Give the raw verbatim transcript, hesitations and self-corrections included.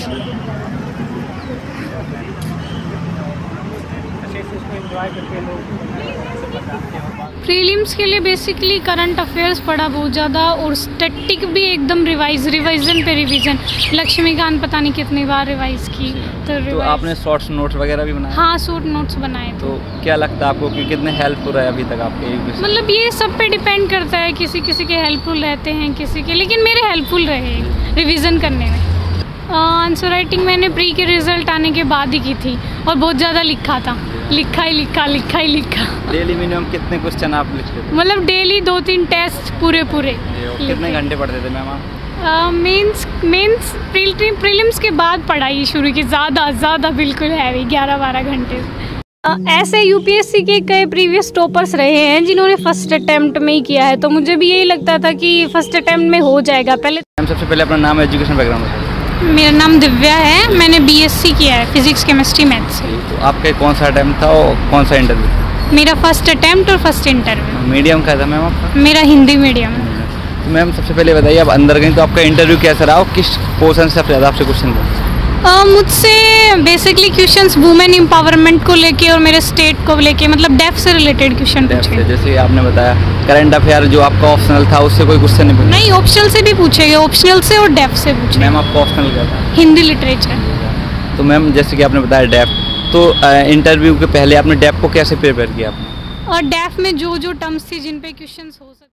Prelims के लिए basically current affairs पढ़ा बहुत ज़्यादा, और स्टैटिक भी एकदम रिवाइज रिवाइजन पे रिवीजन। लक्ष्मीकांत पता नहीं कितनी बार रिवाइज की। तो, तो आपने शॉर्ट्स नोट्स वगैरह भी बनाए? हाँ, शॉर्ट नोट्स बनाए। तो क्या लगता है आपको कि कितने हेल्पफुल रहे अभी तक आपके? मतलब ये सब पे डिपेंड करता है, किसी किसी के हेल्पफुल रहते हैं, किसी के, लेकिन मेरे हेल्पफुल रहे रिवीजन करने में। आंसर राइटिंग मैंने प्री के रिजल्ट आने के बाद ही की थी, और बहुत ज़्यादा लिखा था, लिखा ही लिखा लिखा ही लिखा। डेली मिनिमम कितने क्वेश्चन आप लिखते थे? मतलब डेली दो तीन टेस्ट पूरे पूरे। कितने घंटे पढ़ते थे मैम आप? मेंस मेंस प्रीलिम्स के बाद पढ़ाई शुरू की, ज़्यादा ज़्यादा बिल्कुल हैवी, ग्यारह बारह घंटे। ऐसे यूपीएससी के कई प्रीवियस टॉपर्स रहे हैं जिन्होंने फर्स्ट अटेम्प्ट में ही किया है, तो मुझे भी यही लगता था कि फर्स्ट अटेम्प्ट में हो जाएगा। पहले मैम सबसे पहले अपना नाम, एजुकेशन बैकग्राउंड बताइए। मेरा नाम दिव्या है, मैंने बीएससी किया है फिजिक्स केमिस्ट्री मैथ्स से। तो आपका कौन सा अटेम्प्ट था और कौन सा इंटरव्यू? मेरा फर्स्ट अटेम्प्ट और फर्स्ट इंटरव्यू। मीडियम क्या था मैम आपका? मेरा हिंदी मीडियम है। तो मैम सबसे पहले बताइए, आप अंदर गई तो आपका इंटरव्यू कैसा रहा और किस पोर्शन से सबसे ज़्यादा आपसे क्वेश्चन पूछे? Uh, मुझसे बेसिकली क्वेश्चंस वुमेन एम्पावरमेंट को लेके और मेरे स्टेट को लेके, मतलब डेफ से रिलेटेड क्वेश्चन पूछे। जैसे आपने बताया करंट अफेयर जो आपका ऑप्शनल था, उससे कोई क्वेश्चन नहीं पूछा? नहीं, ऑप्शनल से भी पूछेंगे, ऑप्शनल से और डेफ से पूछे। मैम आपका ऑप्शनल क्या था? हिंदी लिटरेचर। तो मैम जैसे कि आपने बताया डेफ, तो इंटरव्यू के पहले आपने डेफ को कैसे प्रिपेयर किया आपने? और डेफ में जो जो टर्म्स थी जिन पे क्वेश्चंस हो सकते